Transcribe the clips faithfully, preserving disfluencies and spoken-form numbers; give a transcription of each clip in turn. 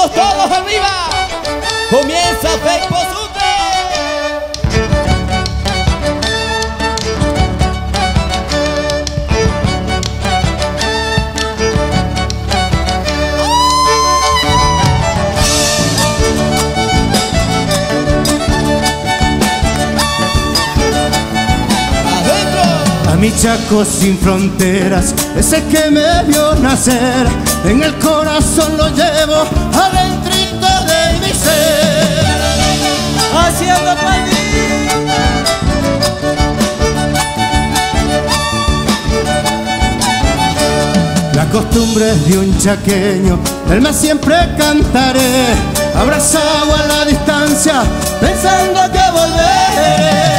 manitos todos arriba. Comienza Pepo Sucre. A mi Chaco sin fronteras, ese que me vio nacer, en el corazón lo llevo adentrito de mi ser. Haciendo país. La costumbre de un chaqueño, del más siempre cantaré, abrazado a la distancia, pensando que volveré.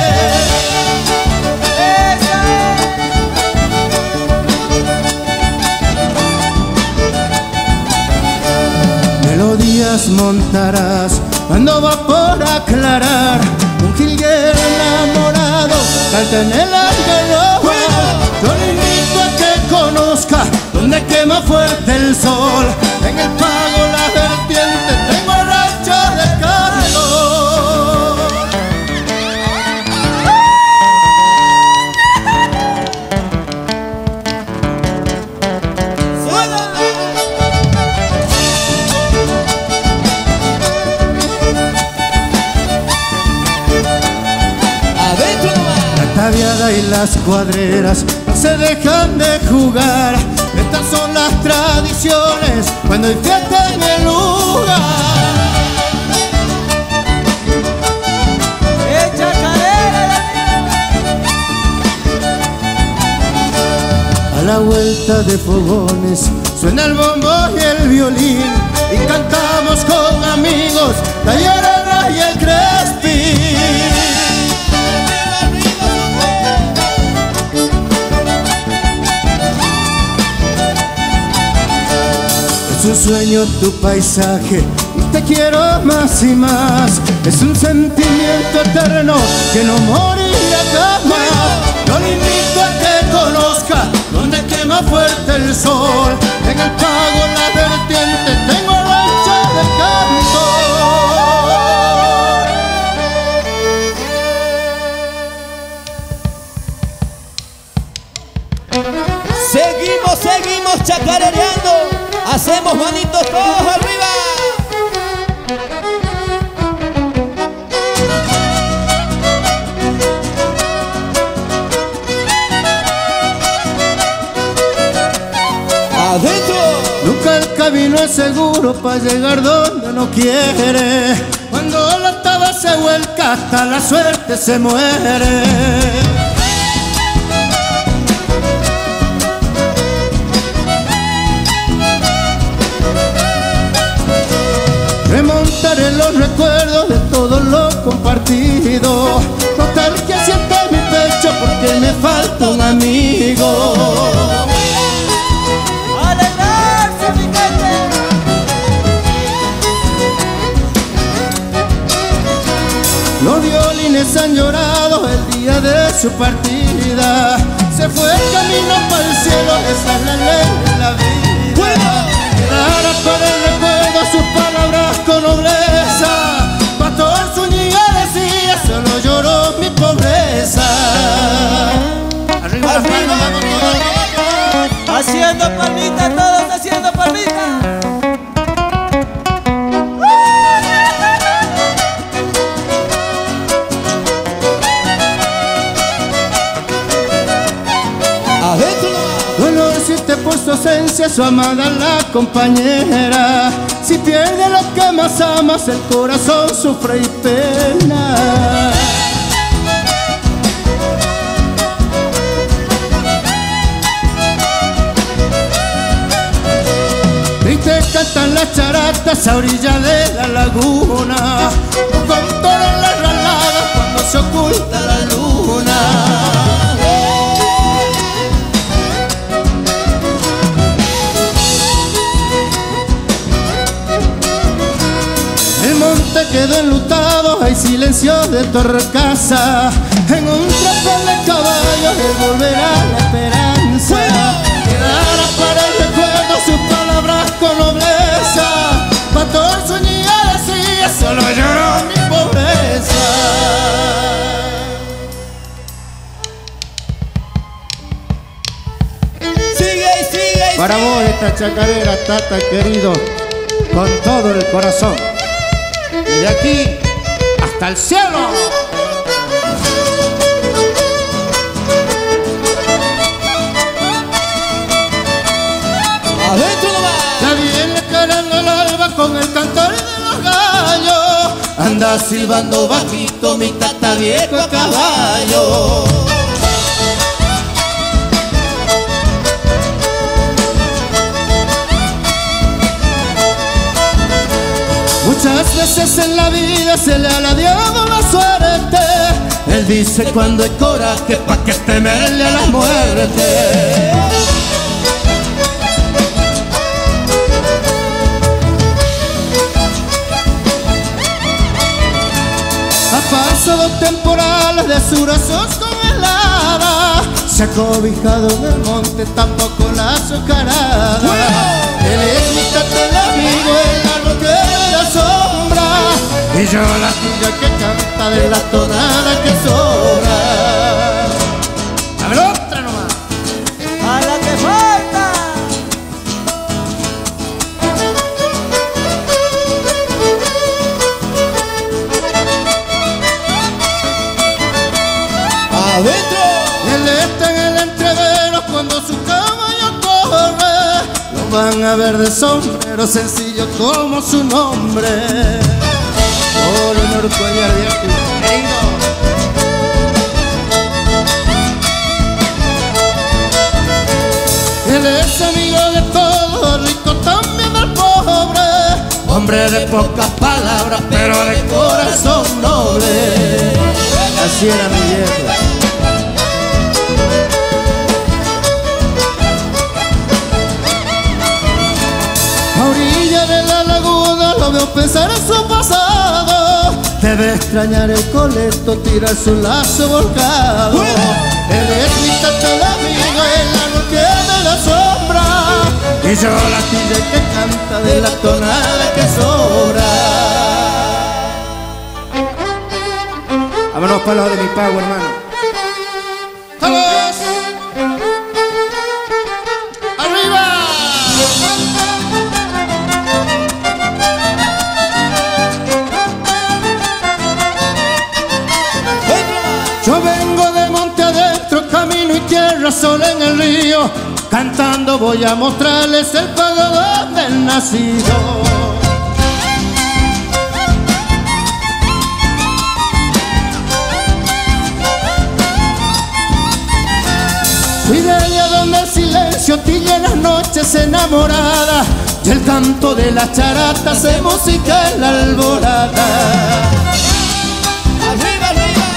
Melodías montarás cuando va por aclarar, un jilguero enamorado canta en el algarrobo. Yo le invito a que conozca donde quema fuerte el sol, en el pago la vertiente tengo el rancho de Carlos. Y las cuadreras no se dejan de jugar. Estas son las tradiciones cuando hay fiesta en el lugar. Echa cadera. A la vuelta de fogones suena el bombo y el violín, y cantamos con amigos la Llorona y el Crespín. Es un sueño tu paisaje y te quiero más y más. Es un sentimiento eterno que no morirá jamás. Yo le invito a que conozca donde quema fuerte el sol, en el pago la vertiente tengo el rancho de canto. Seguimos, seguimos chacarereando. Hacemos manitos todos arriba. Adentro. Nunca el camino es seguro para llegar donde no quiere. Cuando la taba se vuelca hasta la suerte se muere. Remontaré los recuerdos de todo lo compartido. Total que siente mi pecho porque me falta un amigo. ¡Alegrarse, mi gente! Los violines han llorado el día de su partida. Se fue el camino para el cielo, esa es la ley de la vida. Quedará para el recuerdo sus palabras con nobleza. Pastor Zúñiga decía, solo lloró mi pobreza. Arriba, arriba, arriba. Haciendo palmitas, todos haciendo palmitas. Por su ausencia, su amada la compañera. Si pierde lo que más amas, el corazón sufre y pena. Triste cantan las charatas a orilla de la laguna, con todas las raladas cuando se oculta la luna. Quedó enlutado, hay silencio de Torrecasa. En un tropel de caballos él volverá la esperanza. Quedará para el recuerdo sus palabras con nobleza. Pastor solo lloro mi pobreza. Sigue y sigue y Para sigue. vos esta chacarera, Tata querido, con todo el corazón. Desde aquí hasta el cielo. Adentro nomás. Ya viene carando el alba con el cantar de los gallos. Anda silbando bajito mi tata viejo a caballo. Muchas veces en la vida se le ha ladeado la suerte. Él dice cuando hay coraje pa' que temerle a la muerte. Ha pasado temporales de azurazos congeladas. Se ha cobijado en el monte, tampoco la azucarada. Él es mi tata el amigo, el árbol que de la sombra. Y yo la tuya que canta de la tonada que sobra. A ver otra nomás. A la que falta. Adentro. Él está en el entrevero cuando su caballo corre. Lo van a ver de sombrero sencillo como su nombre. Oh, Leonor Cuellar viejo querido. Él es amigo de todo, rico también del pobre. Hombre de pocas palabras, pero de corazón noble. Así era mi viejo. A orilla de la laguna lo veo pensar en su pasado. Debe extrañar el coleto, tirar su lazo volcado. Él es mi tata el amigo, el árbol que de la sombra. Y yo la tilla que canta de la tonada que sobra. Vámonos para el lado de mi pago, hermano. ¡Vamos! ¡Arriba! Yo vengo de monte adentro, camino y tierra, sol en el río. Cantando voy a mostrarles el pago del nacido. Fui de allá donde el silencio tilla las noches enamoradas y el canto de la charata se música en la alborada. Arriba, arriba.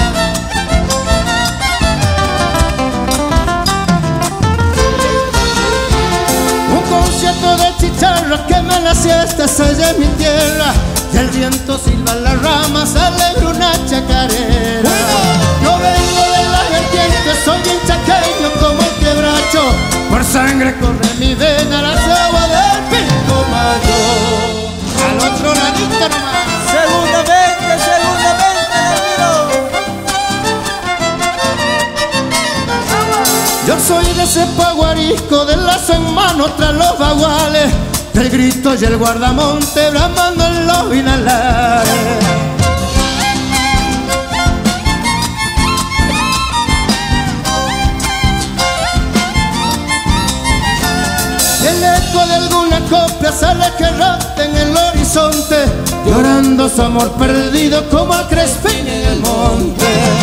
Un concierto de chicharras que me la siesta allá en mi tierra y el viento silba en las ramas, alegra una chacarera. Yo vengo de la vertiente, soy bien chaqueño como el quebracho. Por sangre corre mi vena las aguas del Pilcomayo. Al otro ladito nomás. Segundamente, segundamente, Ramiro. Yo soy de ese paguarisco, del lazo en mano tras los baguales, del grito y el guardamonte bramando en los vinalares. El eco de alguna copla sale que rota en el horizonte, llorando su amor perdido como a Crespín en el monte.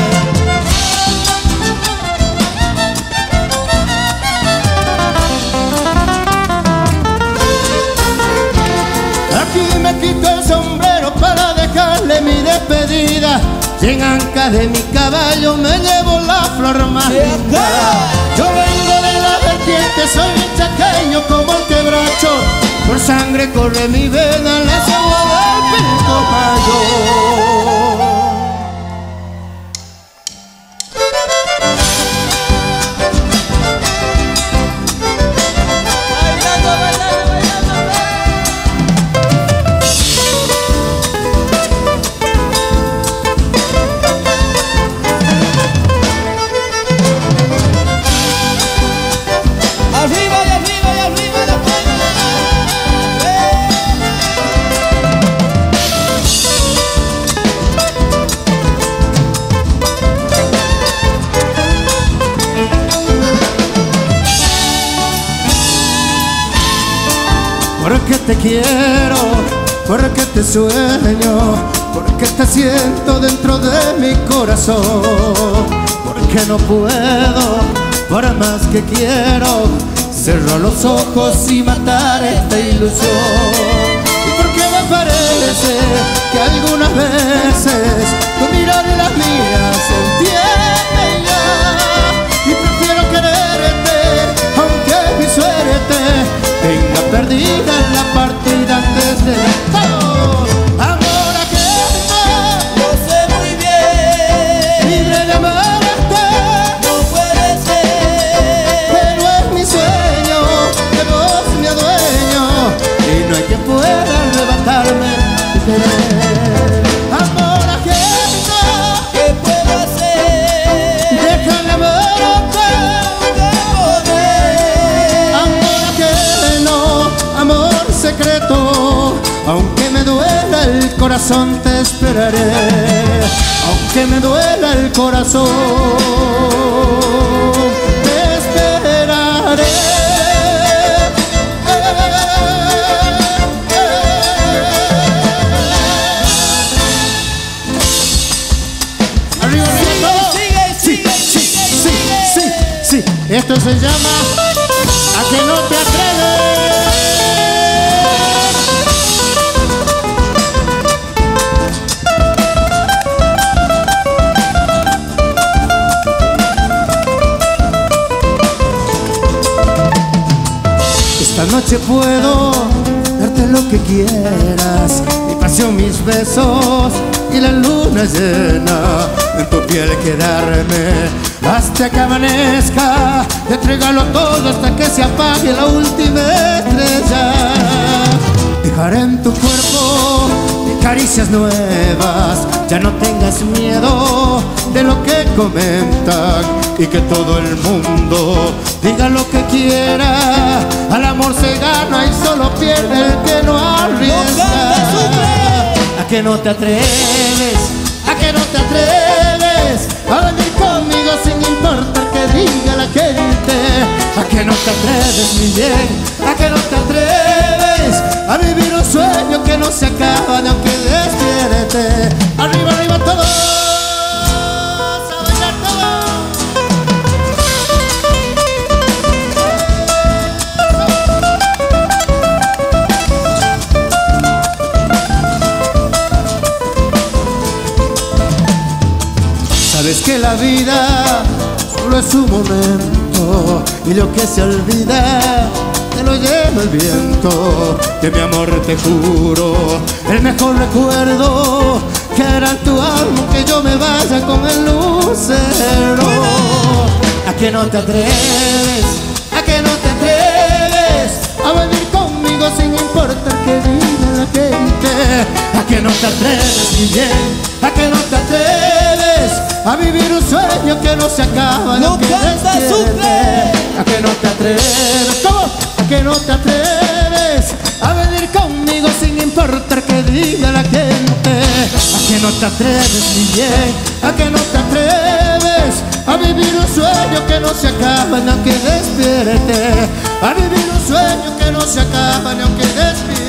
Aquí me quito el sombrero para dejarle mi despedida y en anca de mi caballo me llevo la flor más linda. Yo vengo de la vertiente, soy bien chaqueño como el quebracho. Por sangre corre mi vena en la agua del Pilcomayo. Bailando, bailando, bailando. te quiero, porque te sueño, porque te siento dentro de mi corazón, porque no puedo, por más que quiero, cerrar los ojos y matar esta ilusión. Y porque me parece que algunas veces tu mirada y las mías se entienden ya, y prefiero quererte aunque mi suerte tenga perdida en la partida antes de todos. Amor ajeno, Lo sé muy bien, libre de amarte, no puede ser. pero es mi sueño que vos me adueño y no hay quien pueda arrebatarme tu querer. Amor ajeno, ¿Qué puedo hacer? déjame amarte. Amor ajeno, amor secreto, aunque me duela el corazón te esperaré, aunque me duela el corazón te esperaré. Arriba, arriba, Sigue, sigue, sí, sigue, sí, sigue. sí, sí, esto se llama A que no te atreves. Esta noche puedo darte lo que quieras, mi pasión, mis besos y la luna llena, en tu piel quedarme hasta que amanezca. Te entregalo todo hasta que se apague la última estrella. Dejaré en tu cuerpo caricias nuevas, ya no tengas miedo de lo que comentan y que todo el mundo diga lo que quiera. Al amor se gana y solo pierde el que no arriesga. ¿A que no te atreves? ¿A que no te atreves a venir conmigo sin importar que diga la gente? ¿A que no te atreves, mi bien? ¿A que no te atreves a vivir un sueño que no se acaba ni aunque despierte? Arriba, arriba todos, a bailar todos. Sabes que la vida solo es un momento y lo que se olvida te lo lleva el viento. De mi amor te juro el mejor recuerdo que hará en tu alma que yo me vaya con el lucero. ¿A que no te atreves? ¿A que no te atreves a venir conmigo sin importar que diga la gente? ¿A que no te atreves, mi bien? ¿A que no te atreves a vivir un sueño que no se acaba, No no que canta, despierte? sufre. ¿A que no te atreves? ¿Cómo? ¿A que no te atreves a venir conmigo sin importar que diga la gente? ¿A que no te atreves, mi bien? ¿A que no te atreves a vivir un sueño que no se acaba ni aunque despierte? A vivir un sueño que no se acaba ni aunque despierte.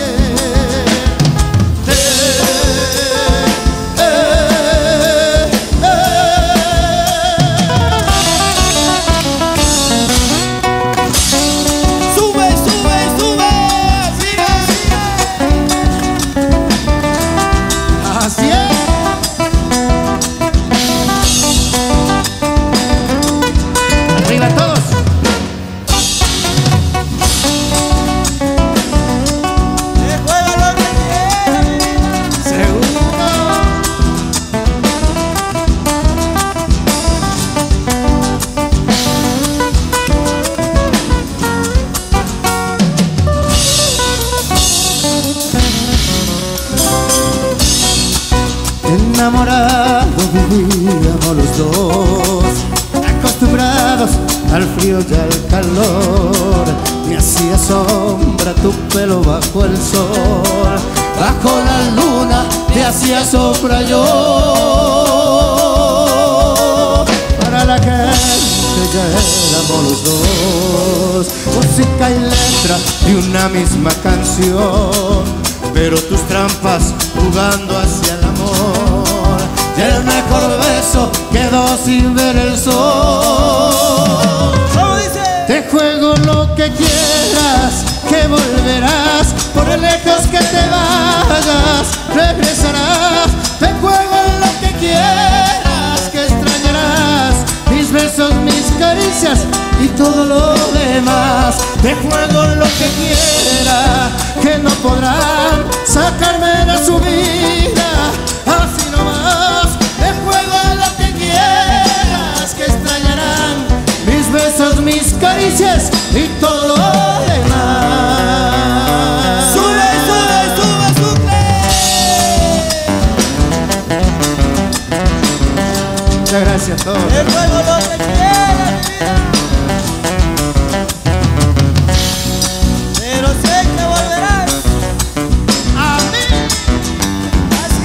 Sube, sube, sube. Sigue, sigue. Así es. Arriba todos. Se juega lo que quiera, mi vida. Seguro. Enamorados vivíamos los dos, acostumbrados al frío y al calor. Me hacía sombra tu pelo bajo el sol, bajo la luna te hacía sombra yo. Para la gente ya éramos los dos, música y letra de una misma canción, pero tus trampas jugando hacia el amor. Y el mejor beso quedó sin ver el sol. ¿Cómo dice? Te juego lo que quieras, que volverás, por lejos que te vayas, regresarás. Te juego lo que quieras, que extrañarás mis besos, mis caricias y todo lo demás. Te juego lo que quiera, que no podrán sacarme de su vida, así nomás. Te juego lo que quieras, que extrañarán mis besos, mis caricias y todo lo demás. Sube, sube, sube, sube. Muchas gracias a todos. Te juego lo que quieras, vida. Pero sé que volverás. A mí. Así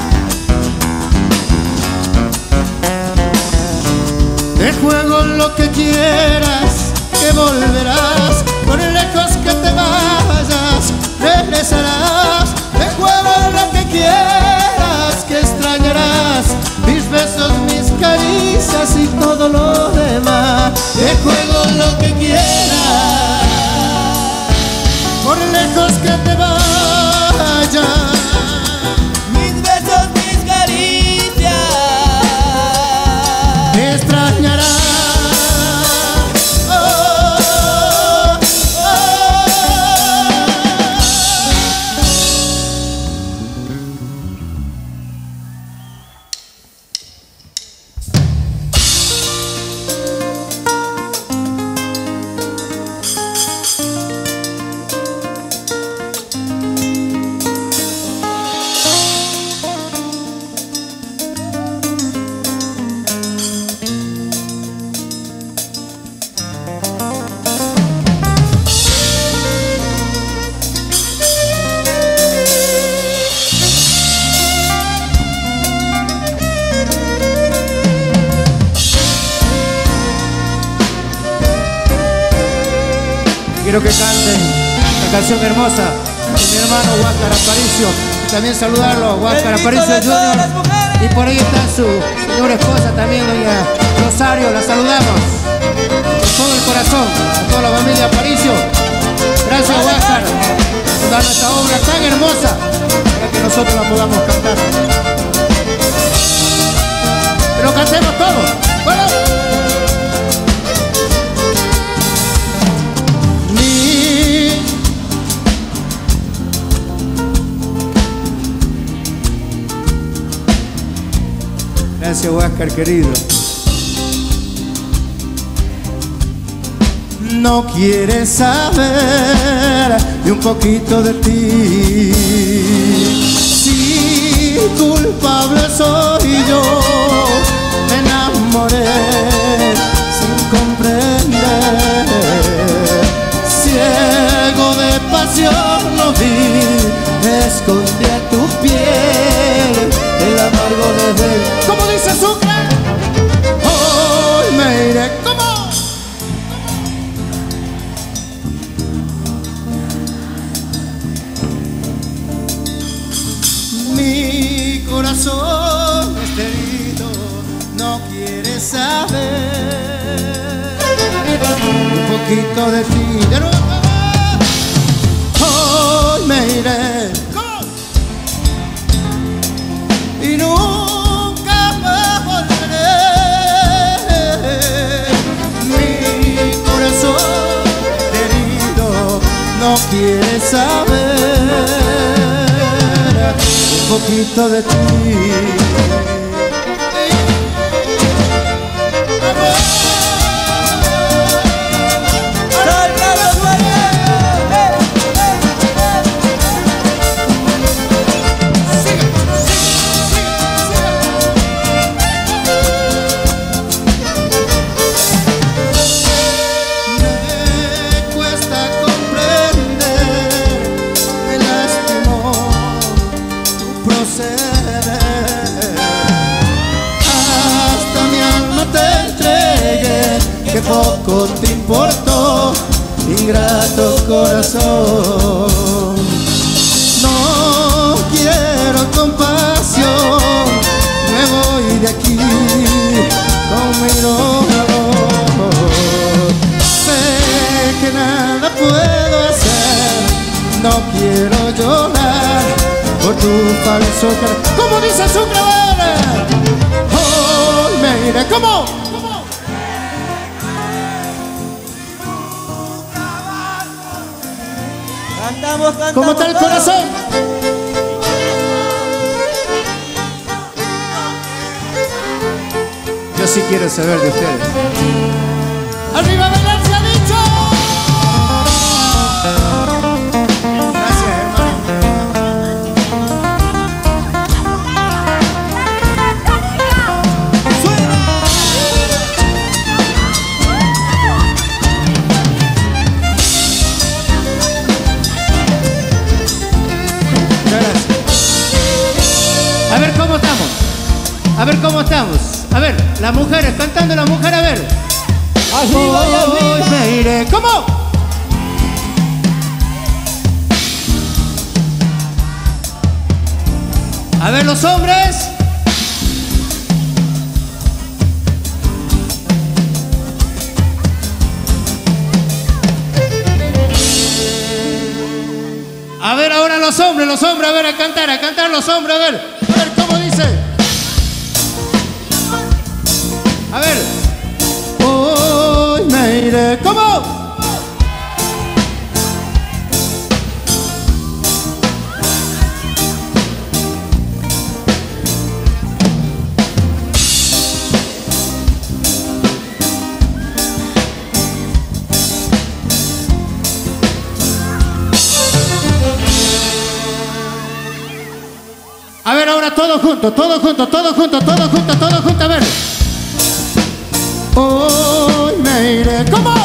es. Te juego lo que quieras, que volverás, por lejos que te vayas, regresarás. Te juego lo que quieras, que extrañarás mis besos, mis caricias y todo lo demás. Te juego lo que quieras, por lejos que te vayas. Mis besos, mis caricias. Te extrañarás. Oh, oh. Quiero que canten la canción hermosa de mi hermano Huáscar Aparicio. Y también saludarlo a Huáscar El hijo Aparicio de todas las junior mujeres. Y por ahí está su señora esposa también, doña Rosario. La saludamos con todo el corazón a toda la familia Aparicio. Gracias, Huáscar, por dar esta obra tan hermosa para que nosotros la podamos cantar. Pero cantemos todos. Bueno. Gracias, Huáscar, querido. No quieres saber de un poquito de ti. Si culpable soy yo, me enamoré sin comprender. Ciego de pasión no vi, escondí a tu piel el amargo desde él. ¿Cómo dice Sucre? Hoy me iré. ¿Cómo? Mi corazón está herido, no quiere saber un poquito de ti. De nuevo. Hoy me iré. ¿Cómo? Y nunca más volveré. Mi corazón herido no quiere saber un poquito de ti. Hasta mi alma te entregué, que poco te importó ingrato corazón. No quiero compasión, me voy de aquí con mi dolor. Sé que nada puedo hacer, no quiero llorar por tu falso querer. ¿Cómo dice su clavera? Hoy me iré. ¿Cómo? Cantamos, cantamos. ¿Cómo está el corazón? Yo sí quiero saber de ustedes. ¡Arriba, bailar se ha dicho! Gracias, hermano. ¡Suena! Muchas gracias. A ver cómo estamos. A ver cómo estamos. A ver, las mujeres, cantando las mujeres, a ver. Arriba y Hoy arriba. me iré. ¿Cómo? A ver los hombres. A ver ahora los hombres, los hombres, a ver, a cantar, a cantar los hombres, a ver. A ver cómo dice. A ver. Hoy me iré. ¿Cómo? A ver ahora todos juntos, todos juntos, todos juntos, todos juntos, todos juntos, a ver. Hoy me iré. ¿Cómo?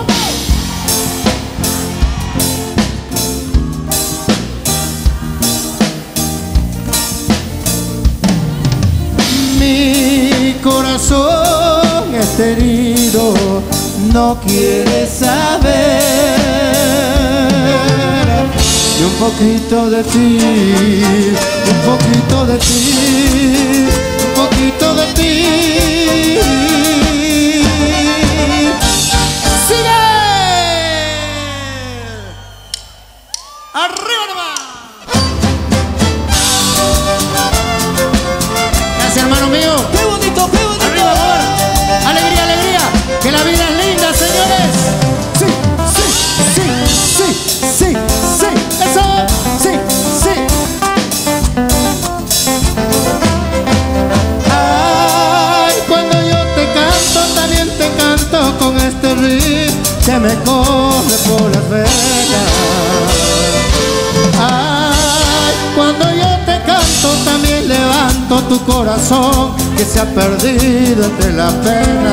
Mi corazón está herido, no quiere saber de un poquito de ti, un poquito de ti, un poquito de ti. ¡Sigue! ¡Arriba nomás! Gracias, hermano mío. ¡Qué bonito, qué bonito! Arriba, amor. Alegría, alegría. Que la vida es linda, señores. Sí, sí, sí, sí, sí, sí. Eso, sí, sí. Ay, cuando yo te canto, también te canto con este ritmo que me corre por las venas. Ay, cuando yo te canto, también levanto tu corazón que se ha perdido entre la pena.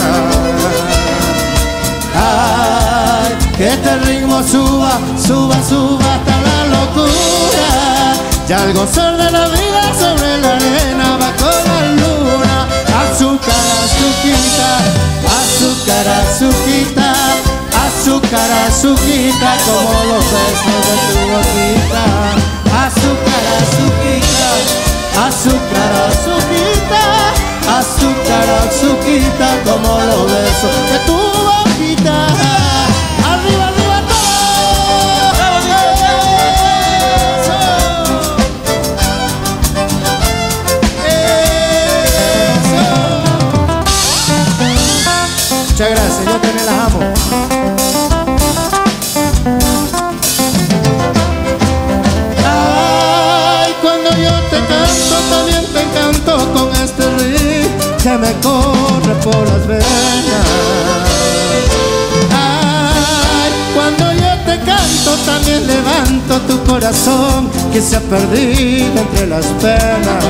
Ay, que este ritmo suba, suba, suba hasta la locura. Ya al gozar de la vida sobre la arena bajo la luna. Azúcar, azuquita, azúcar, azuquita, azúcar, azuquita, como los besos de tu boquita. Azúcar, azuquita, azúcar, azuquita, azúcar, azuquita, como los besos de tu boquita. Arriba, arriba todo. Eso. Eso. Muchas gracias, yo también las amo. Ay, cuando yo te canto, también te canto con este ritmo que me corre por las venas. Ay, cuando yo te canto, también levanto tu corazón que se ha perdido entre las penas.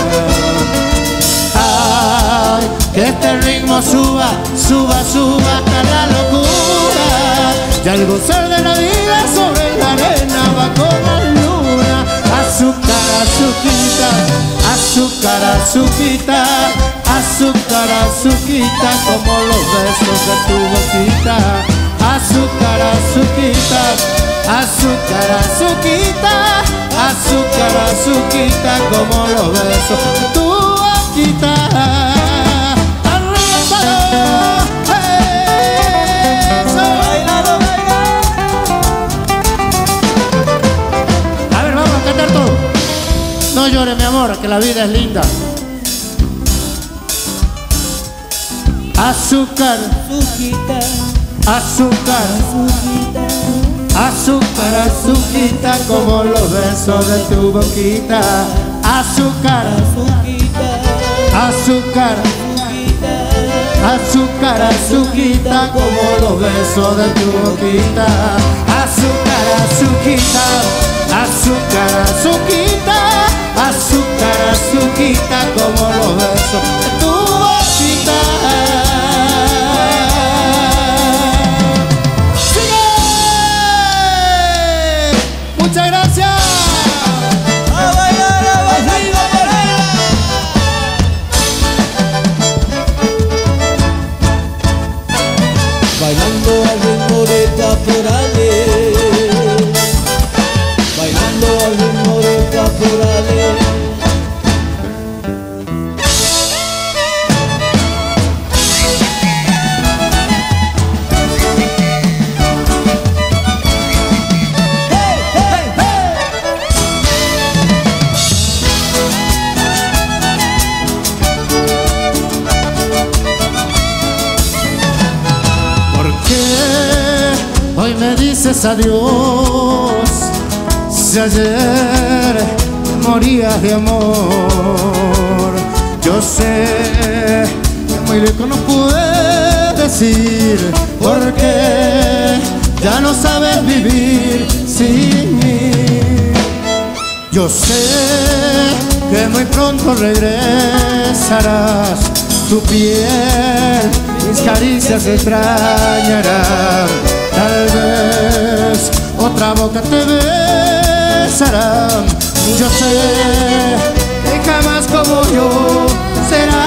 Ay, que este ritmo suba, suba, suba hasta la locura. Y al gozar de la vida sobre la arena bajo la luna. Azúcar, azuquita, azúcar, azuquita, azúcar, azuquita, como los besos de tu boquita. azúcar, azuquita, azúcar, azuquita, azúcar, azuquita, como los besos de tu boquita. No llores, mi amor, que la vida es linda. Azúcar, Azuquita, azúcar, azuquita, azúcar, azuquita, como los besos de tu boquita. Azúcar, azuquita, azúcar, azúcar, azuquita, como los besos de tu boquita. Azúcar, azuquita, azúcar, azuquita, azúcar, azuquita, como los besos de tu boquita. ¡Sigue! ¡Muchas gracias! A bailar, a bailar, a bailar. bailando al ritmo de caporales, bailando al ritmo de caporales. Hoy me dices adiós, si ayer morías de amor. Yo sé que muy lejos no puedes ir, porque ya no sabes vivir sin mí. Yo sé que muy pronto regresarás, tu piel, mis caricias extrañarán. Tal vez otra boca te besará. Yo sé que jamás como yo será.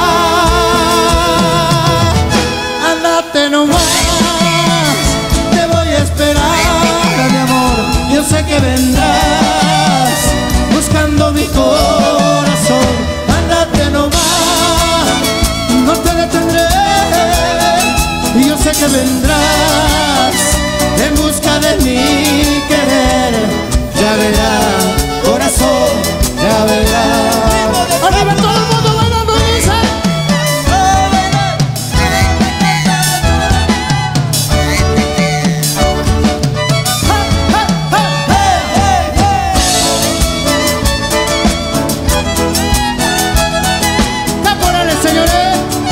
Ándate nomás, te voy a esperar, mi amor. Yo sé que vendrás buscando mi corazón. Ándate nomás, no te detendré. Y yo sé que vendrás en busca de mi querer. Ya verás, corazón, ya verás. Arriba todo el mundo bailando, dice. Caporales, señores.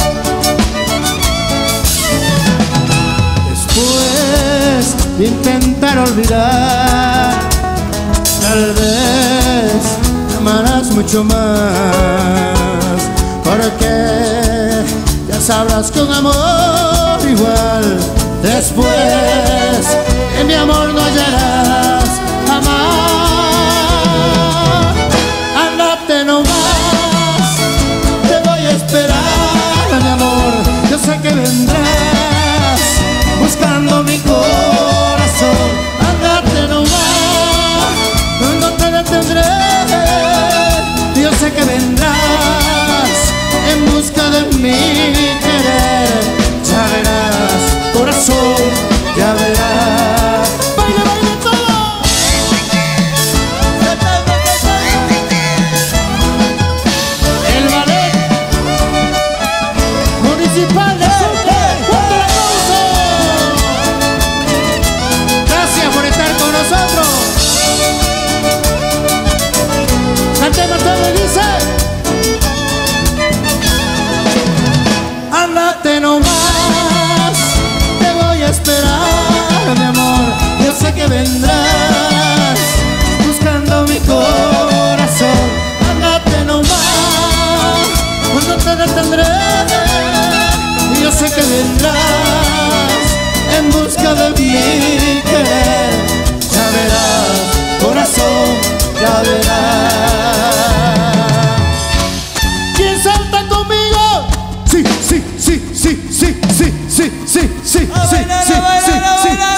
De intentar olvidar, tal vez me amarás mucho más, porque ya sabrás que un amor igual después de mi amor no hallarás jamás. Ándate nomás, te voy a esperar, mi amor. Yo sé que vendrás buscando mi corazón. Ándate nomás, no te detendré. Yo sé que vendrás en busca de mi querer. Ya verás, corazón, ya verás. ¡Baila, baila todo! El ballet municipal de Sucre. ¡Fuerte el aplauso! Gracias por estar con nosotros. Cantemos todo y dice. Ándate nomás, te voy a esperar, mi amor. Yo sé que vendrás buscando mi corazón. Ándate nomás, no te detendré. Y yo sé que vendrás en busca de mi querer. Ya verás, corazón, ya verás. ¿Quién salta conmigo? Sí, sí, sí, sí, sí, sí, sí, sí, sí, sí, sí, sí, sí.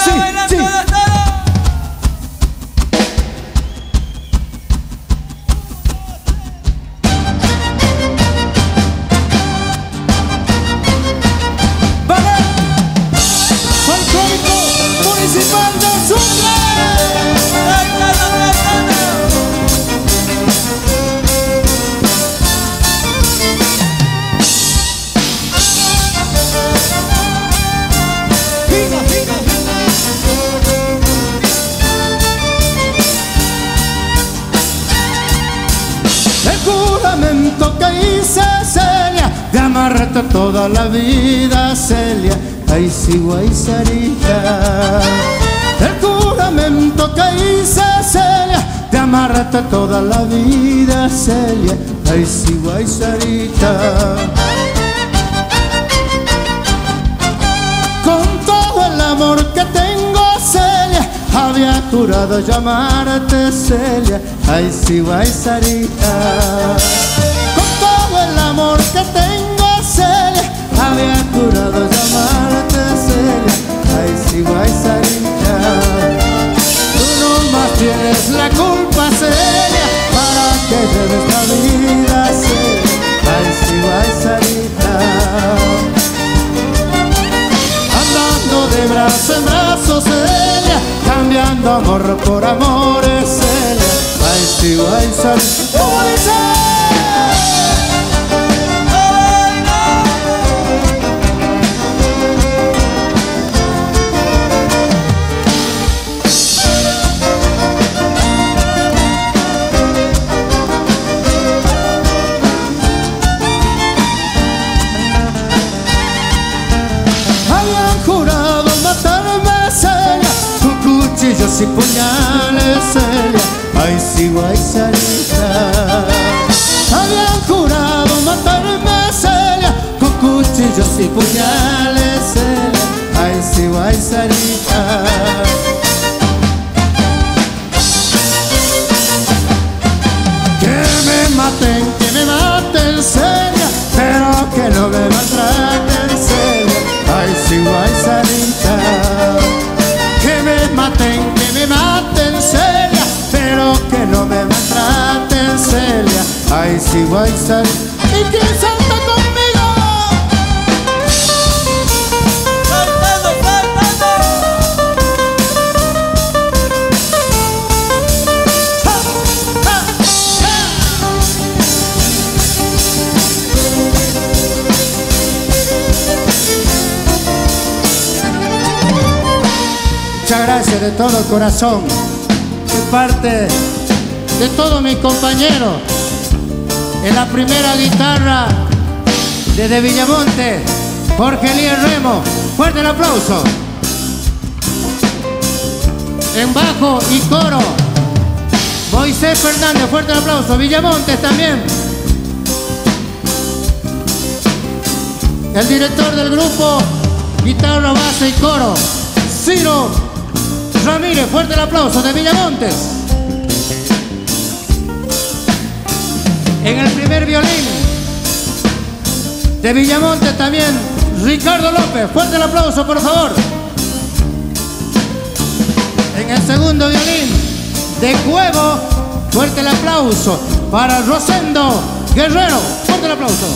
amarte toda la vida, Celia. Ay, sí, Guaisarita. El juramento que hice, Celia, de amarte toda la vida, Celia. Ay, sí, Guaisarita. Con todo el amor que tengo, Celia, había jurado llamarte, Celia. Ay, sí, Guaisarita. Con todo el amor que tengo, Celia, había jurado llamarte, Celia. Ay, sí, Guaisarita. Tú nomás tienes la culpa, Celia, para que lleves la vida, Celia. Ay, sí, Guaisarita. Andando de brazo en brazo, Celia, cambiando amor por amores, Celia. Ay, sí, Guaisarita. ¡Guaisarita! Cuchillos y puñales, Celia. Ay, sí, Guaisarita. Habían jurado matarme, Celia, con cuchillos y puñales, Celia. Ay, sí, Guaisarita. Que me maten, que me maten, Celia, pero que no me maltraten, Celia. Ay, sí, Guaisarita. Que me maten, que me maten, Celia, pero que no me maltraten, Celia. Ay, sí, Guaisarita. ¿Y quién salta conmigo? ¡Saltando, saltando! ¡Ja, ja, ja! Muchas gracias de todo corazón, de parte de todos mis compañeros. En la primera guitarra desde Villamonte, Jorge Elías Remo, fuerte el aplauso. En bajo y coro, Moisés Fernández, fuerte el aplauso. Villamonte también. El director del grupo, guitarra, base y coro, Ciro Ramírez, fuerte el aplauso, de Villamontes. En el primer violín de Villamontes también, Ricardo López, fuerte el aplauso, por favor. En el segundo violín de Cuevo, fuerte el aplauso para Rosendo Guerrero, fuerte el aplauso.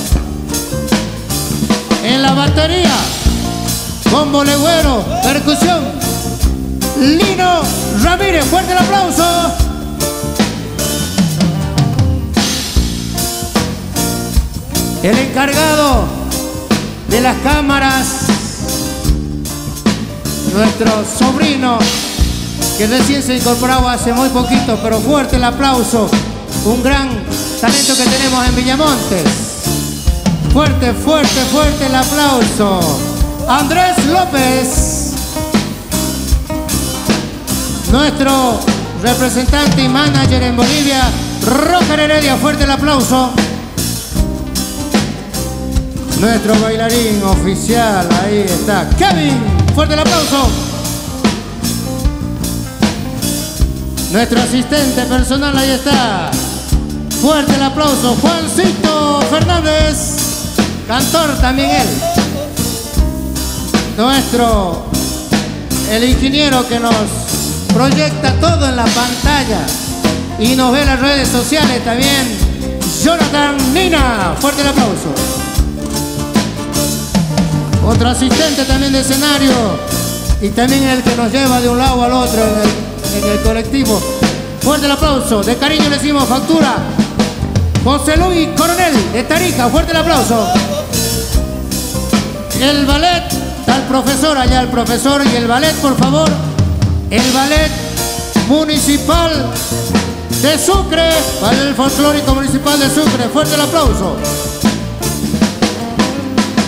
En la batería, bombo legüero, percusión, Lino Ramírez, fuerte el aplauso. El encargado de las cámaras, nuestro sobrino, que recién se incorporó hace muy poquito, pero fuerte el aplauso. Un gran talento que tenemos en Villamontes. Fuerte, fuerte, fuerte el aplauso. Andrés López, nuestro representante y manager en Bolivia. Roger Heredia, fuerte el aplauso. Nuestro bailarín oficial, ahí está, Kevin, fuerte el aplauso. Nuestro asistente personal, ahí está, fuerte el aplauso. Juancito Fernández, cantor también él. Nuestro, el ingeniero que nos proyecta todo en la pantalla y nos ve en las redes sociales también, Jonathan Nina, fuerte el aplauso. Otro asistente también de escenario y también el que nos lleva de un lado al otro en el, en el colectivo. Fuerte el aplauso, de cariño le decimos factura. José Luis Coronel de Tarija, fuerte el aplauso. El ballet, está el profesor allá, el profesor y el ballet, por favor. El ballet municipal de Sucre, para el folclórico municipal de Sucre, fuerte el aplauso.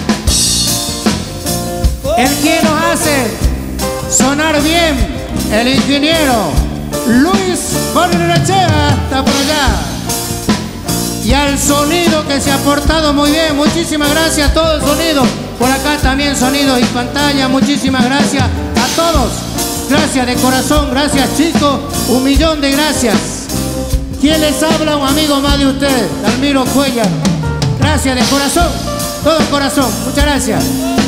El que nos hace sonar bien, el ingeniero Luis Borrechea, está por allá. Y al sonido que se ha portado muy bien, muchísimas gracias a todo el sonido. Por acá también sonido y pantalla, muchísimas gracias a todos. Gracias de corazón, gracias chicos, un millón de gracias. ¿Quién les habla? Un amigo más de ustedes, Dalmiro Cuellar. Gracias de corazón, todo el corazón, muchas gracias.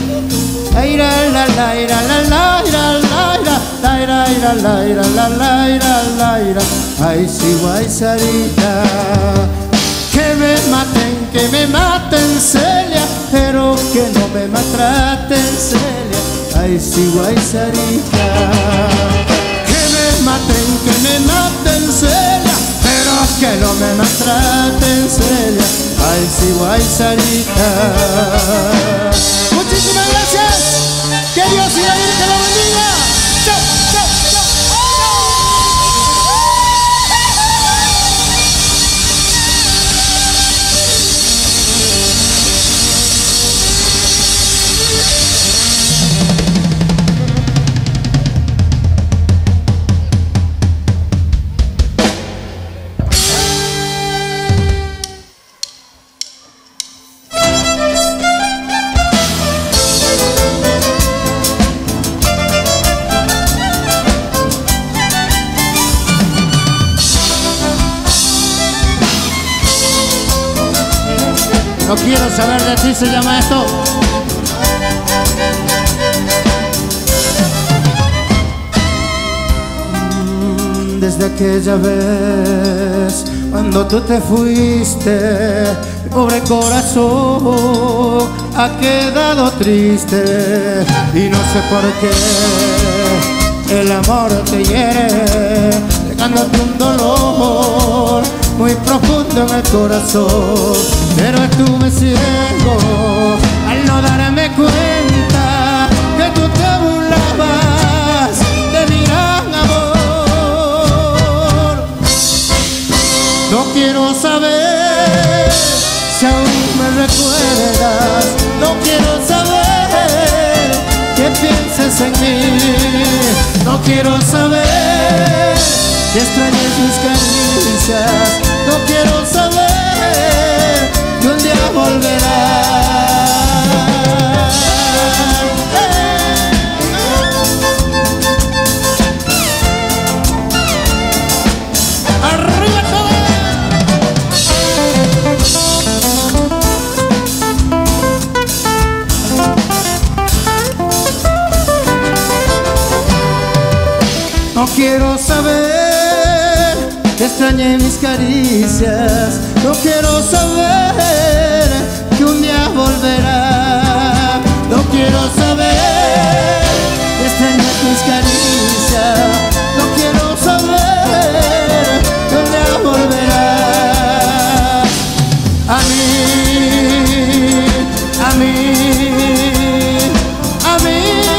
Ay, sí, guay, Sarita. Que me maten, que me maten, Celia, pero que no me maltraten, Celia. Ay, sí, guay, Sarita. Que me maten, que me maten, Celia, pero que no me maltraten, Celia. Ay, sí, guay, Sarita. Muchísimas gracias. Que Dios y la Virgen lo bendiga. Chau, chau, chau. No quiero saber de ti, se llama esto. Desde aquella vez, cuando tú te fuiste, mi pobre corazón ha quedado triste. Y no sé por qué el amor te hiere, dejándote un dolor muy profundo en el corazón. Pero estuve ciego al no darme cuenta que tú te burlabas de mi gran amor. No quiero saber si aún me recuerdas, no quiero saber que pienses en mí, no quiero saber que extrañes mis caricias, no quiero saber que un día volverás. ¡Arriba todo! No quiero saber que extrañé mis caricias, no quiero saber que un día volverá. No quiero saber que extrañas mis caricias, no quiero saber que un día volverá. A mí, a mí, a mí.